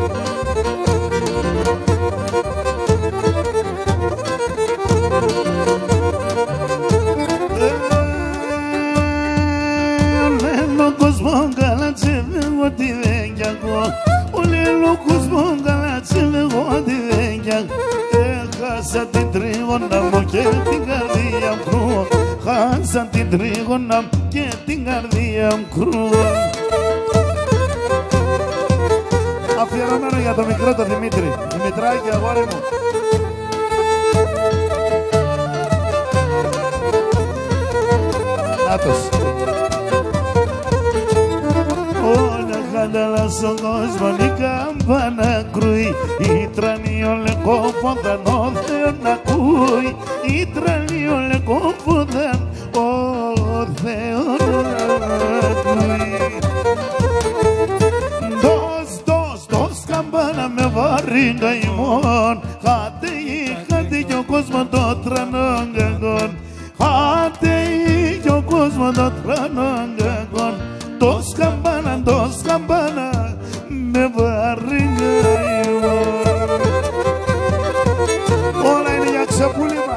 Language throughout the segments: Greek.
Olelo kusmonga cheve oti vengago Olelo kusmonga cheve oti vengago Casa ti trigonam che ti gardiam cru Casa ti trigonam che ti gardiam cru Αφιερωμένο για το μικρό το Δημήτρη Δημητράκη αγόρι μου Νάτος Όλα χάνταλα στον κόσμο η κάμπανα κρούει Η τρανίο λεκόφονταν ο Θεός να ακούει Η τρανίο λεκόφονταν ο Θεός να ακούει Dos campana με βαρύ καημόν Χάτε κι ο κόσμο το τρανόγκαγκον Χάτε κι ο κόσμο το τρανόγκαγκον Dos campana με βαρύ καημόν Όλα είναι για ξεπούλημα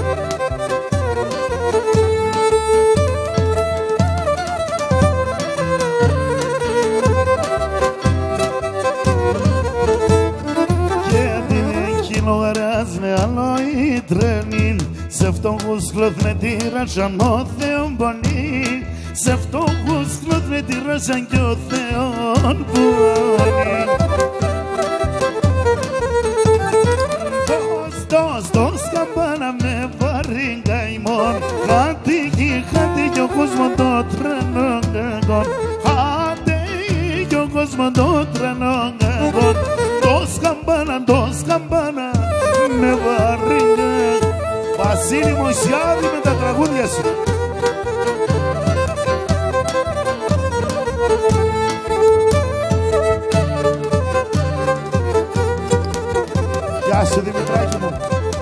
με άλλο η τρένην Σε φτωχούς κλωθμετήρασαν ο Θεόν πονεί Σε φτωχούς κλωθμετήρασαν κι ο Θεόν πονεί Δώσ' καμπάνα με βαρύ καημόν Χάτε κι ο κόσμο το τρένο κακόν Χάτε κι ο κόσμο το τρένο κακόν Δώσ' καμπάνα με βαρύνε Βασίλη Μωσιάδη με τα τραγούδια σου Γεια σου Δημητράκη μου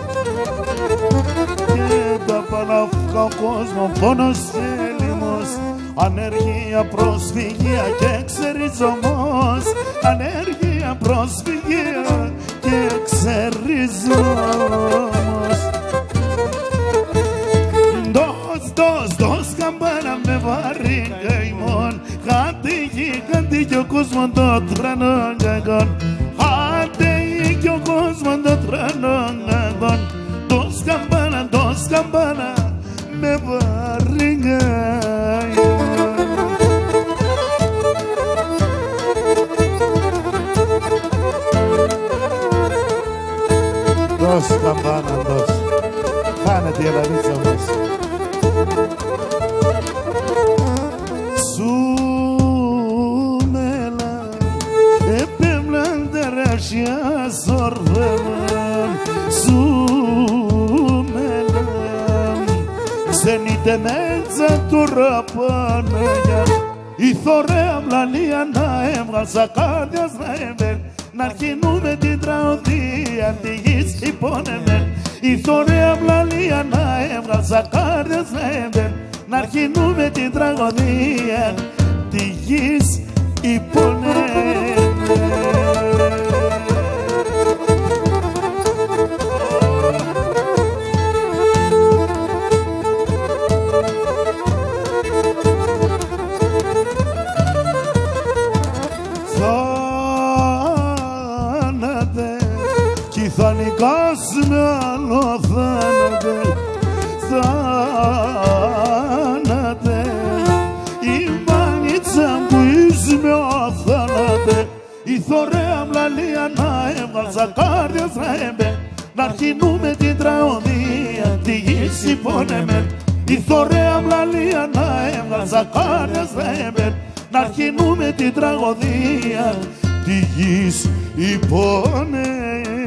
Και τα παναύκα ο κόσμο πόνος έλιμος Ανεργία, προσφυγία και εξεριζωμός Ανεργία, προσφυγία και εξεριζωμός Δώσ' καμπάνα με βαρύ καημόν Χάτε κι ο κόσμο το τρανόγκαγκον Χάτε κι ο κόσμο το τρανόγκαγκον Δώσ' καμπάνα με βαρύ καημόν Δώσ' καμπάνα, δώσ' Χάνεται η Ελλαδίτσα μας Σου μέλα Επέμλαν τεράσια σορβέμαν Σου μέλα Ξενείτε μέτσα του ραπάναγια Η θωρέα μλαλία να έβγαλσα κάρδιας να έβγαλ Να αρχινούμε την τραγωδία τη γης υπόνεμεν Η θωρέα μλαλία να έβγαλσα κάρδιας να έβγαλ Να αρχινούμε την τραγωδία τη γης υπόνεμεν Θα νικάσουμε άλλο θάνατε Η μανίτσα που είσαι ο θάνατε Η θωρέα μλαλία να έβγαλσα κάρδιας να έμπε Να αρχινούμε την τραγωδία τη γης υπόνεμεν Η θωρέα μλαλία να έβγαλσα κάρδιας να έμπε Να αρχινούμε την τραγωδία τη γης υπόνεμεν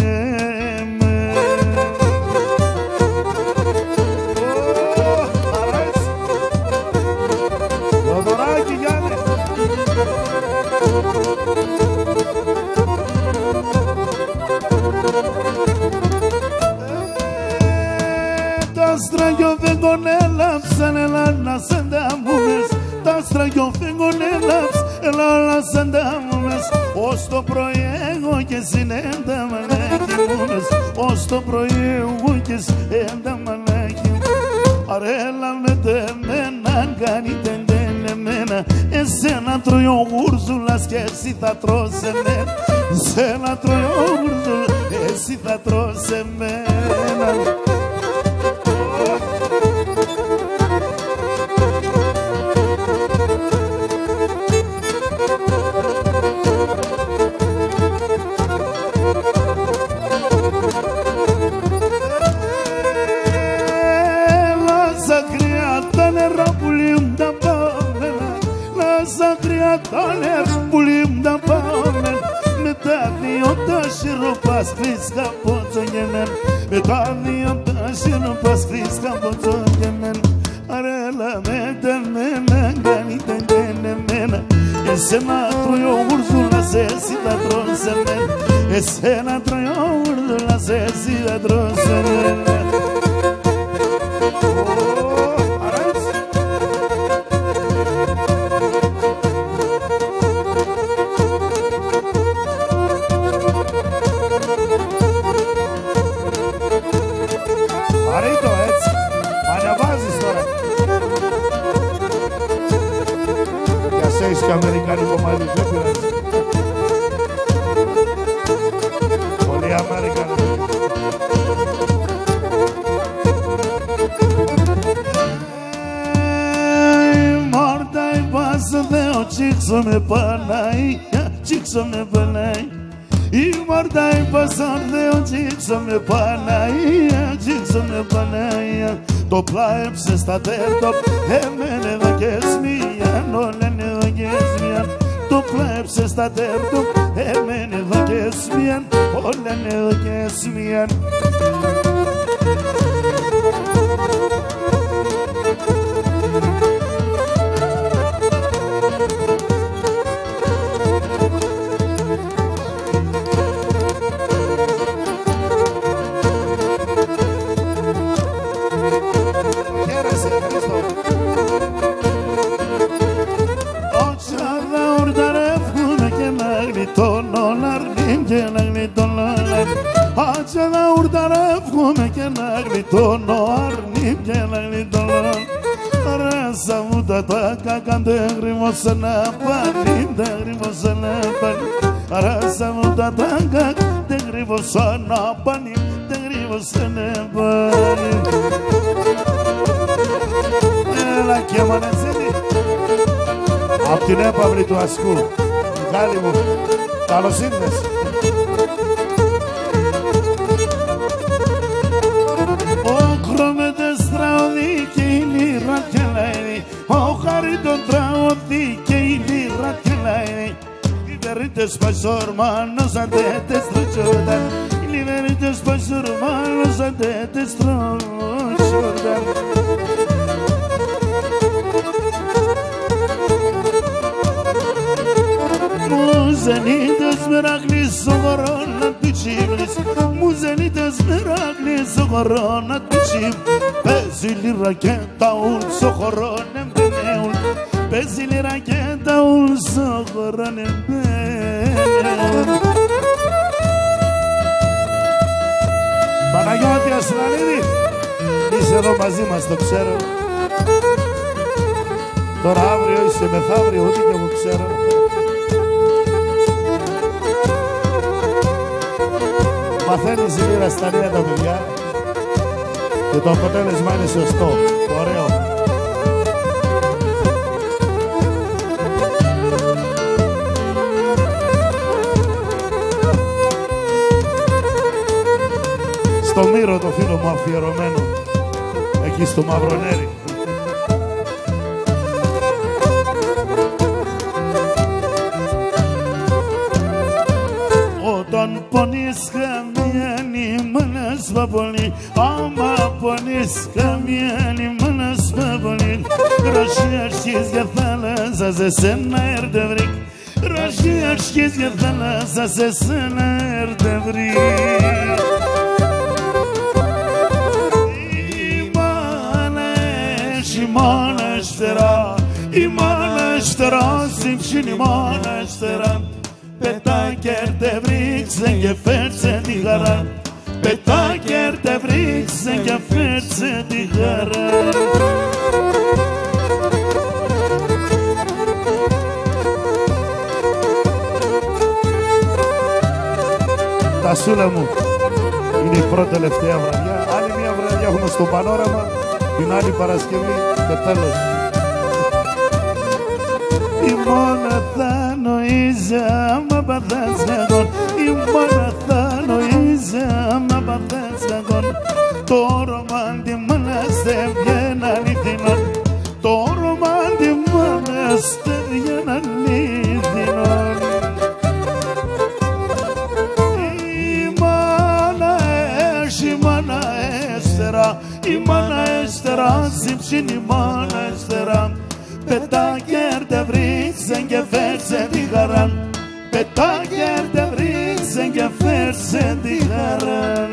Τα στραγιοφέγγον έλαψαν, έλα να σ' ανταμούμες Τα στραγιοφέγγον έλαψαν, έλα να σ' ανταμούμες Ως το πρωί εγώ και συνέντα μαλάκι μου μες, ως το πρωί εγώ και συνέντα μαλάκι μου. Αρέλα με τεμένα, κάνετε εμένα, εσένα τρώει ο γουρζουλας και εσύ θα τρως εμένα. Εσένα τρώει ο γουρζουλας, εσύ θα τρως εμένα. Τα νερά που λίμναν πάμε, με τα δύο τα σιροπάς φρίσκα ποτσογεμέν, με τα δύο τα σιροπάς φρίσκα ποτσογεμέν. Αρέλα με τεμένα, κάνετε εμένα, εσένα τρώει ο γουρζούλας, εσύ θα τρως εμένα. Εσένα τρώει ο γουρζούλας, εσύ θα τρως εμένα. Και αμερικάνικο μαλλί, δεν πειράζει. Πολύ αμερικάνικο. Μόρτα η πάσα Θεό, τσίξω με πανάει, τσίξω με πανάει. Η μόρτα η πάσα Θεό, τσίξω με πανάει, τσίξω με πανάει. Το πλάεψε στα τέρτο, έμενε εδώ και σμίαν, όλεν εδώ και σμίαν. Το πλάεψε στα τέρτο, έμενε εδώ και σμίαν, όλεν εδώ και σμίαν. Άτσα να ουρταρεύχομαι και να γλιτώνω αρνή και να γλιτώνω. Ράσα μου τα τάκα, δεν γρήμωσα να πάλι, δεν γρήμωσα να πάλι. Ράσα μου τα τάκα, δεν γρήμωσα να πάλι, δεν γρήμωσα να πάλι. Έλα και μανεζίνη, απ' την έπαυλη του ασκού. Μιχάλη μου, καλώς ήρθες. Ο χαρίτον τραωθεί και η λίρα κελάει. Οι βερίτες πασορμάνος αντέτες τρουτσόρταν. Οι βερίτες πασορμάνος αντέτες τρουτσόρταν. Μουζενίτες μεράγλης ο χωρών να του τσίβλεις. Μουζενίτες μεράγλης ο χωρών να του τσίβλεις. Παίζει λίρα και τα ούλς ο χωρών εμπενέουν. Παίζει λίρα και τα ούλς ο χωρών εμπενέουν. Παναγιώτη Ασλανίδη, είσαι εδώ μαζί μας, το ξέρω. Τώρα αύριο είσαι μεθαύριο, ούτε και εγώ ξέρω. Μαθαίνεις η λίρα στα νέα τα παιδιά και το αποτέλεσμα είναι σωστό, ωραίο. Στο Μύρο το φίλο μου αφιερωμένο, εκεί στο Μαυρονέρι. Όταν πονείς χαμένη μάνα σπαπολή, άμα πονείς χαμένη μάνα σπαπολή, ρωσί αρχής για θάλασσα σε σένα έρτε βρήκ, ρωσί αρχής για θάλασσα σε σένα έρτε βρήκ. Η μάνα στερά, σύμψην η μάνα στερά, Πετά κέρτε βρίξε και φέρτσε τη χαρά. Πετά κέρτε βρίξε και φέρτσε τη χαρά. Τασούλα μου, είναι η πρώτη τελευταία βραδιά. Άλλη μια βραδιά έχουμε στο Πανόραμα, την άλλη Παρασκευή, το τέλος. Η μόνα θα νοείζε άμα παθάς αγών. Η μόνα θα νοείζε άμα παθάς αγών. Το ρομάντιμα να σε βγαίνει αληθινό. Το ρομάντιμα να σε βγαίνει αληθινό. Η μάνα έστερα, σύψιν η μάνα έστερα. Πετά κέρτε βρίξε και φέρσε τη χαρά. Πετά κέρτε βρίξε και φέρσε τη χαρά.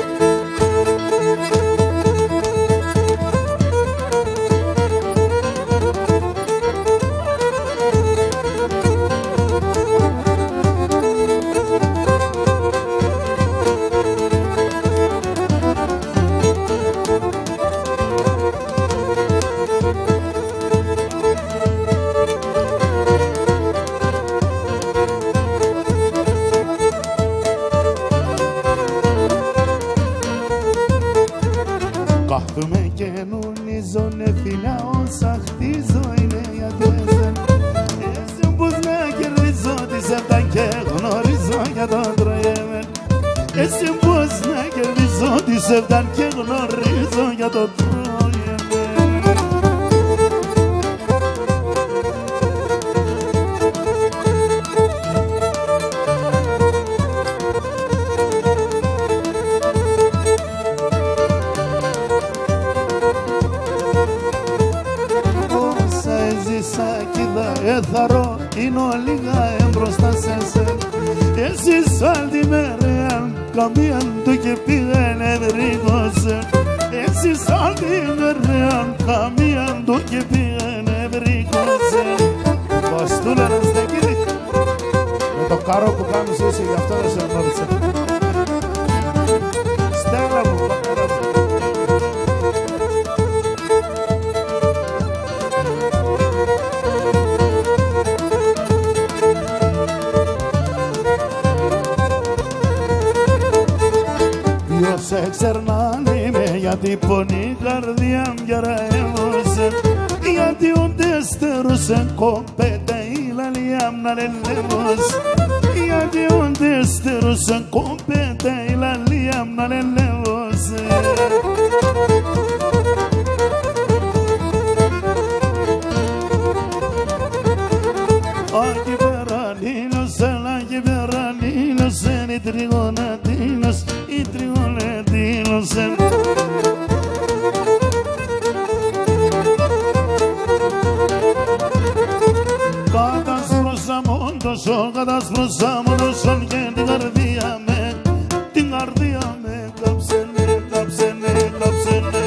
Κάθομαι και νουνίζουνε φίλια όσα χτίζω είναι γιατί εσύ πως να κερδίζω τις αυτά και γνωρίζω για τον τροέμεν. Εσύ πως να κερδίζω τις αυτά και γνωρίζω για τον τροέμεν. Έθαρο είναι λίγα εμπροστά σε σεν. Εσύ σαν τη μέρα καμίαν του και πήγαινε βρήκωσε. Εσύ σαν τη μέρα καμίαν του και πήγαινε βρήκωσε. Παστούλα να στεκίδει με το καρό που κάνεις εσύ, γι' αυτό δεν σε γνώρισα. Στέλλα μου, πατέρα μου. Σε ξερνάνε με γιατί πονή καρδιά μια ραέμωσε. Γιατί όντε στερούσε κοπέτα η λαλιά μ' να λελέμος. Γιατί όντε στερούσε κοπέτα η λαλιά μ' να λελέμος. Aki peraninos, aki peraninos, i trigonatinos, i trigonatinos. Κατάς προσάμοντος και την καρδία με, την καρδία με κάψενε, κάψενε, κάψενε.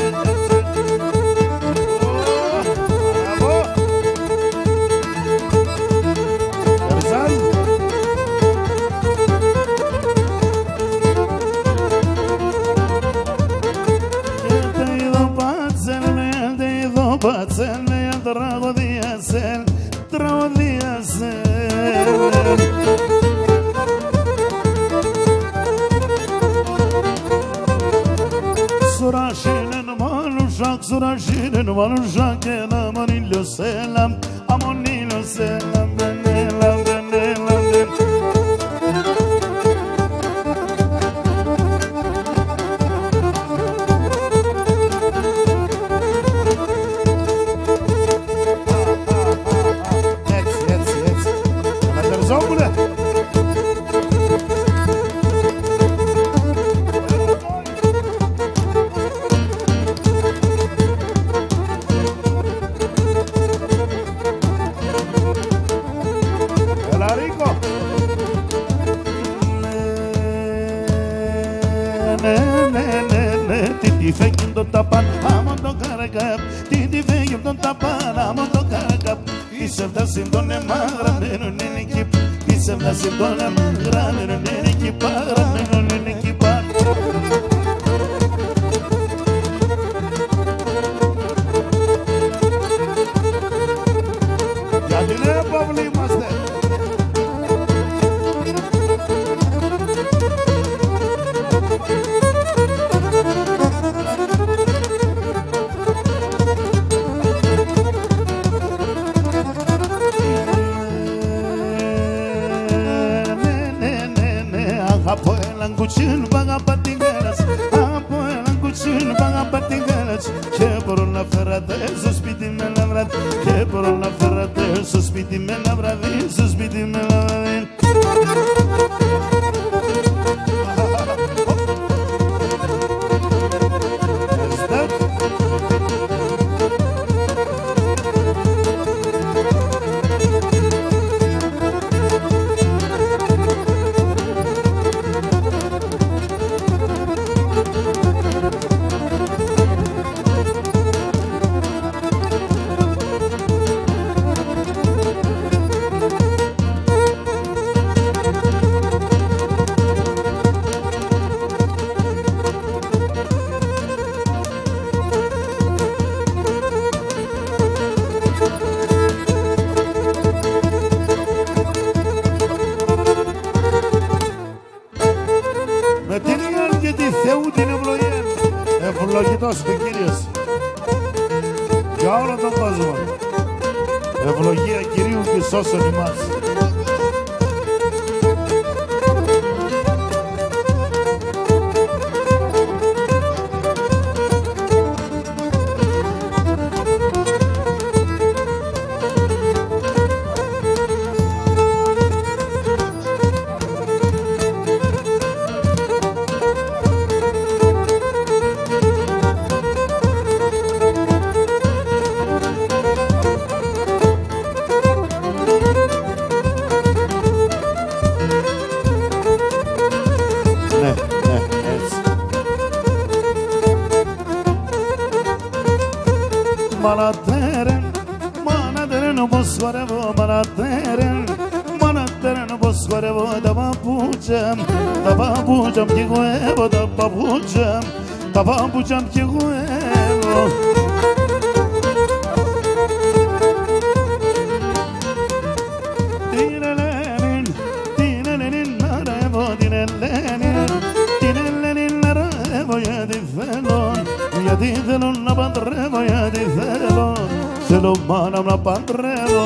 Πατσέλ, τραγωδίασελ, τραγωδίασελ. Σουρασίνεν μανουσάκ, σουρασίνεν μανουσάκ, ένα μανίλιοσέλαμ, αμονίλιοσέλαμ, βενέλαμ, βενέλαμ, Τι φέγγει το ταπάν, άμα το καρακάπ. Τι φέγγει το ταπάν, άμα το καρακάπ. Pisevdasim donem agramenu neneki Pisevdasim donem agramenu neneki Agramenu neneki Γιατί ναι Παύλοι είμαστε Από έναν κουτσίν πάγα πατηγέρας Από έναν κουτσίν πάγα πατηγέρας Και μπορώ να φέρατε στο σπίτι με ένα βράδυ Και μπορώ να φέρατε στο σπίτι με ένα βράδυ Στο σπίτι με ένα βράδυ Ευλογητός ο Κύριος για όλο τον κόσμο. Ευλογία Κυρίου και σώσον ημάς. Τα παπούτσια κι εγώ Την Ελένη να ρεύω Την Ελένη να ρεύω γιατί θέλω Γιατί θέλω να παντρεύω γιατί θέλω μάνα να παντρεύω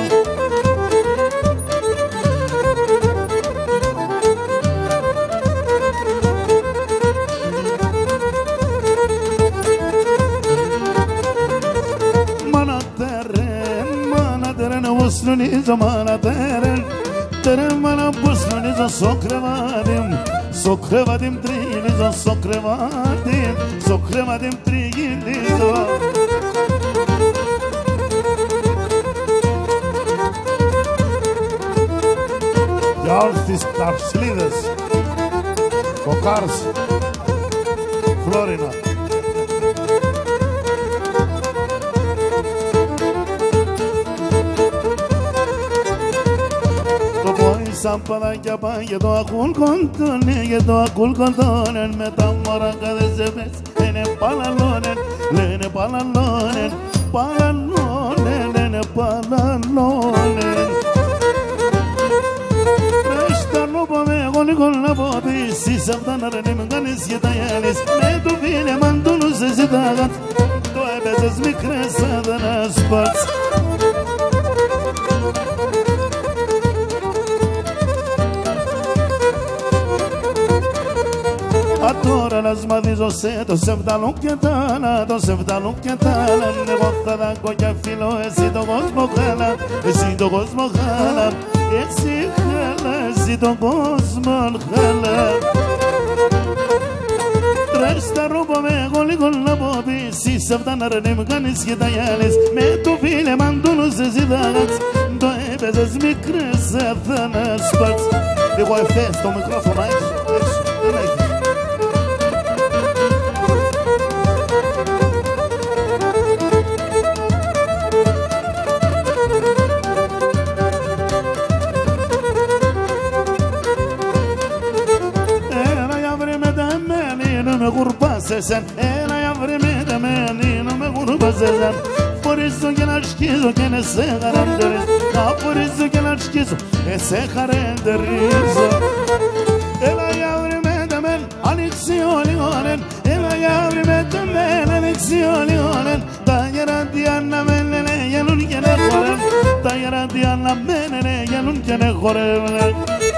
Pusnuniza mana teren mana pusnuniza sokrevadim triliza sokrevadim triliza Για όλες τις καρσλίδες Κοκάρς Φλόρινα Σαν παδάκια πάγε το ακούλ κοντώνε Και το ακούλ κοντώνε Με τα μωράκαδες ζεπές Λένε παλαλώνε Λένε παλαλώνε Παλαλώνε Λένε παλαλώνε Ρέστα νόπα με γονικόν να πω πίσεις Αυτά να ρένε με κάνεις και τα γυάλεις Με το φίλε μαντούνους εσύ τα γάτ Το έπαιζες μικρές σαν να σπάτς Τώρα να σμαδίζω σε το σεβδαλούν και τα άλλα Το σεβδαλούν και τα άλλα Εγώ θα δάκω και φίλω Εσύ τον κόσμο χάλα Εσύ τον κόσμο χάλα Εσύ χάλα Εσύ τον κόσμο χάλα Τρες τα ρούπα με εγώ λίγο να πω πίσεις Αυτά να ρενέ μου κάνεις και τα γυάλεις Με το φίλε μαντούνους εσύ τα γάτς Το έπαιζες μικρές θα να σπάτς Εγώ ευθές το μικρόφωνο έξω Δεν έχεις με γουρπάσεσαν. Έλα για βρεμεταμένη να με γουρπάσεσαν. Φορίζω και να σκίζω και να σε χαρακτηρίζω. Να φορίζω και να σκίζω και σε χαρακτηρίζω. Έλα για βρεμεταμένη ανοίξει όλοι γόνεν. Έλα για βρεμεταμένη ανοίξει όλοι γόνεν. Τα γεράντι αναμένε γελούν και να χορεύουν. Τα γεράντι αναμένε γελούν και να χορεύουν.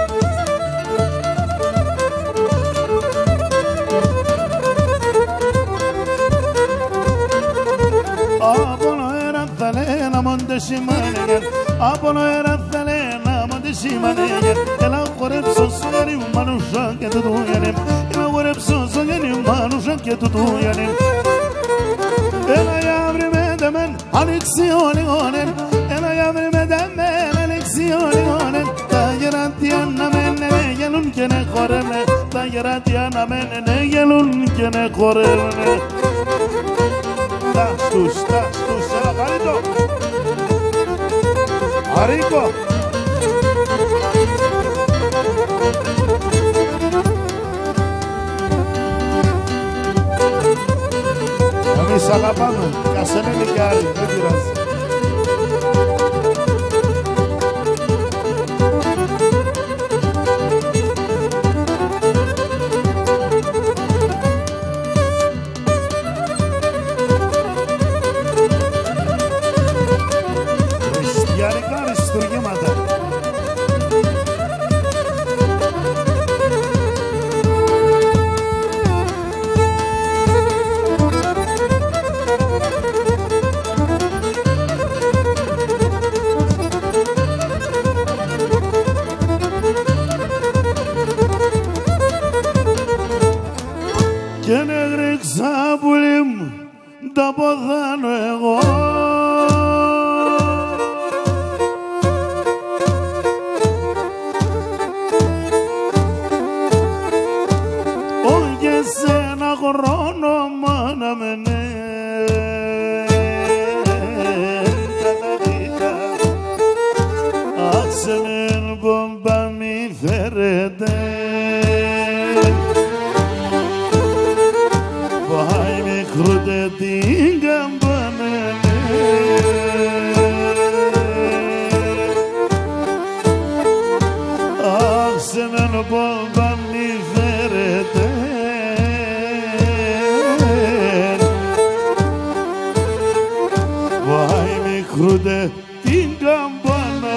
Θαλένα μοντεσίμανεγεν, από νοέρα θαλένα μοντεσίμανεγεν. Έλα χορέψω στο γέννη μανούσα και του τούγενε. Έλα χορέψω στο γέννη μανούσα και του τούγενε. Έλα για βρεμεταμέν, ανοίξει όλοι γόνεν. Έλα για βρεμεταμέν, ανοίξει όλοι γόνεν. Τα γεράντι αναμένε γελούν και να χορεύουν. Τα γεράντι αναμένε γελούν και να χορεύουν. Τάστους, έλα Χαρίτο, Αρίκο. Εμείς αγαπάμε, κι ας είναι και άλλοι, δεν πειράζει. Και νεγρήξα πουλί μου τα ποδάνω εγώ. Όχι σε ένα χρόνο μάνα με ναι. Άσε με μπομπά μη φέρετε. Κρούτε την καμπάνα. Αχ, σε μένω πόμπα μη φέρετε. Βάι μη κρούτε την καμπάνα.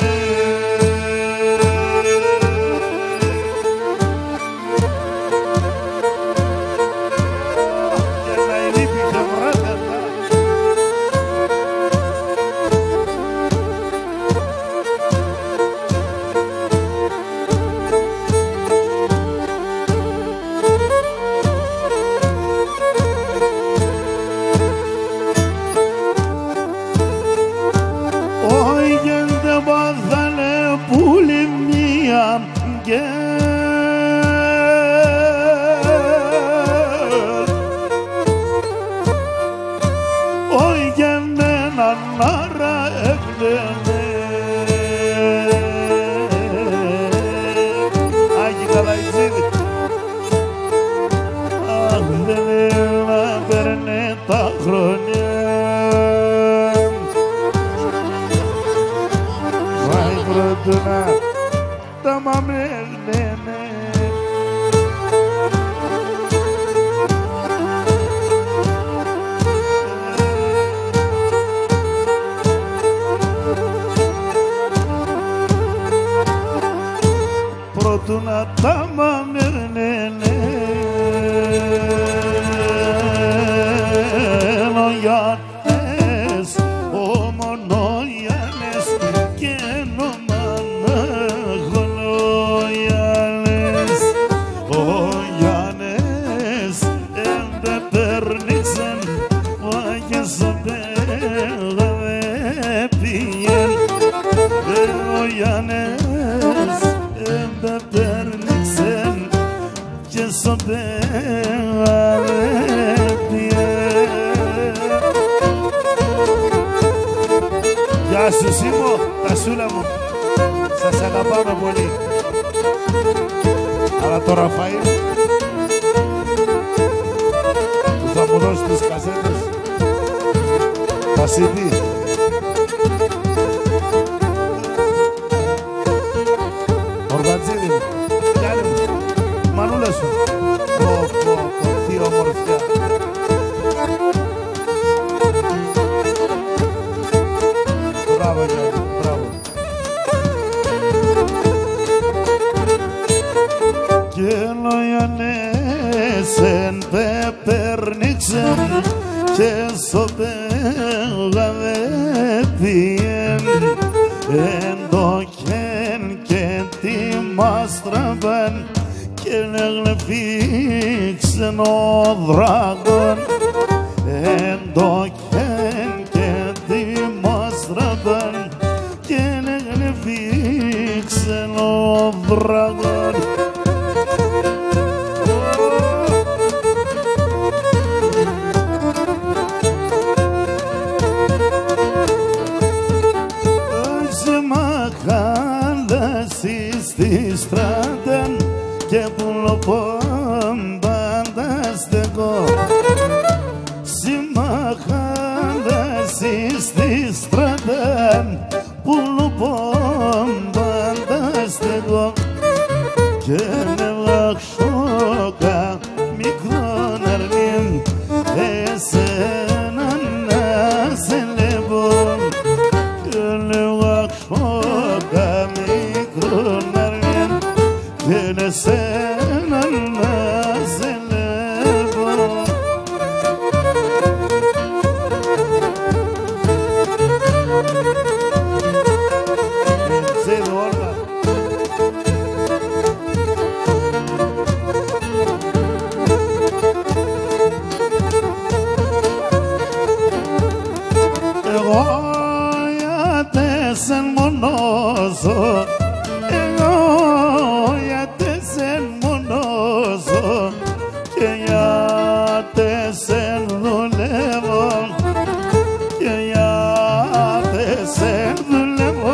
Όχι για μένα νάρα έκλαινε. Άγι Καλαϊτζίδη. Αχ, δεν έλα παίρνε τα χρόνια. Βάει πρωτούνα τα μαμέλνενε. Πρώτου να τα μαμέλνενε. Νογιάνες, ομονογιάνες και νομαναχονογιάνες. Ο Γιάννες έντε περνήξεν, ο Άγιες ο πέγαμε πήγεν. Ο Γιάννες έντε περνήξεν και στο πέγαμε πήγεν. Γεια σου Σίμω, τα σούλα μου, σας αγαπάμε πολύ. Αλλά το Ραφαήλ CD. Οργατζίδη μου, κάνε μου, μανούλα σου. Τι ομορφιά. Μπράβο, Γιάννη, μπράβο. Και λογιανέσεν πεπέρνιξεν και στο πεγαδέτιεν εντοχέν και τη μάστραβεν και νεγλεφίξεν ο δράγων εντοχέν και τη μάστραβεν και νεγλεφίξεν ο δράγων. Στη στράτα και πουλοπόμπανταστεκό συμμαχάλαση στη στράτα πουλοπόμπανταστεκό και νευλαχσόκα μικρόν αρνήν εσένα να σε λεβώ και νευλαχσόκα μικρόν και εσένα να σε λεβώ. Εγώ γιατί σε μονόζω, εγώ γιατί σε μονόζω και γιατί σε δουλεύω και γιατί σε δουλεύω.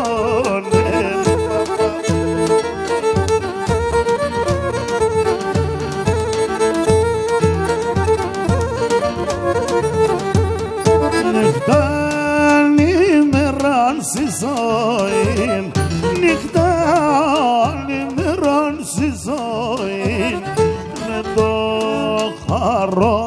Νυχτάν ημεράν στη ζωή, νυχτάν ημεράν στη ζωή με το χαρό